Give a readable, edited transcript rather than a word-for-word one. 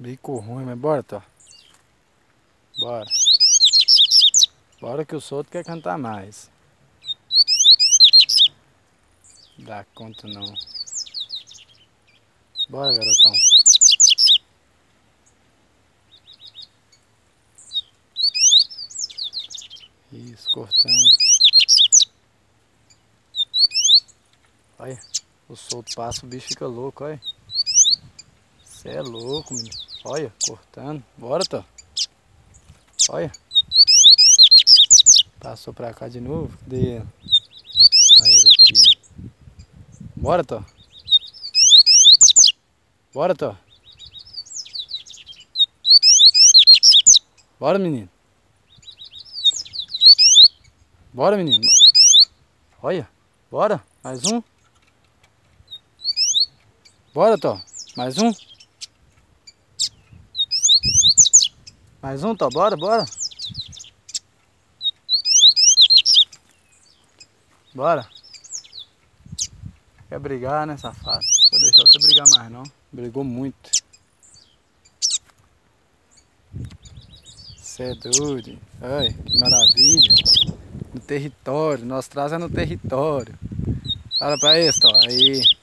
Bico ruim, mas bora, Tó. Bora. Bora que o solto quer cantar mais. Dá conta não. Bora, garotão. Isso, cortando. Olha, o solto passa, o bicho fica louco, olha. Você é louco, menino. Olha, cortando. Bora, Tó. Olha. Passou pra cá de novo. Cadê ele? Aí ele aqui. Bora, Tó. Bora, Tó. Bora, menino. Bora, menino. Olha. Bora. Mais um. Bora, Tó. Mais um. Mais um, Tó. Bora, bora. Bora. Quer brigar, né, safado? Vou deixar você brigar mais, não. Brigou muito. Você é doido. Ai, que maravilha. No território. Nosso traço é no território. Fala pra eles, Tó. Aí.